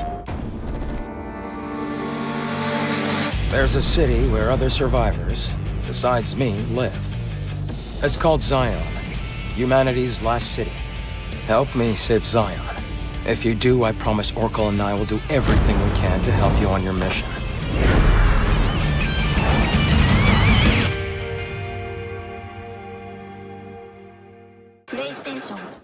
There's a city where other survivors, besides me, live. It's called Zion, humanity's last city. Help me save Zion. If you do, I promise Oracle and I will do everything we can to help you on your mission. PlayStation